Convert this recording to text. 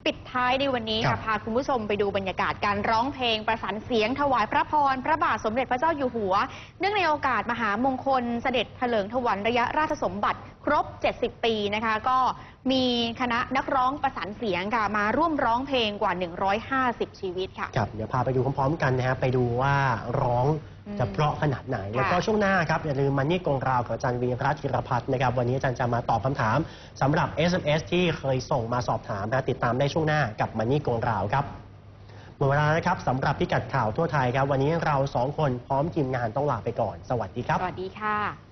ปิดท้ายในวันนี้ค่ะพาคุณผู้ชมไปดูบรรยากาศการร้องเพลงประสานเสียงถวายพระพรพระบาทสมเด็จพระเจ้าอยู่หัวเนื่องในโอกาสมหามงคลเสด็จเถลิงถวัลย์ระยะราชสมบัติครบ70 ปีนะคะก็มีคณะนักร้องประสานเสียงค่ะมาร่วมร้องเพลงกว่า150ชีวิตค่ะครับเดี๋ยวพาไปดูพร้อมๆกันนะฮะไปดูว่าร้องจะเพราะขนาดไหนแล้วก็ช่วงหน้าครับอย่าลืมมันนี่กงราวของอาจารย์วีระธีรพัฒน์นะครับวันนี้อาจารย์จะมาตอบคำถามสำหรับ SMS ที่เคยส่งมาสอบถามนะติดตามได้ช่วงหน้ากับมันนี่กงราวครับหมดเวลานะครับสำหรับพิกัดข่าวทั่วไทยครับวันนี้เรา2 คนพร้อมทีมงานต้องลาไปก่อนสวัสดีครับสวัสดีค่ะ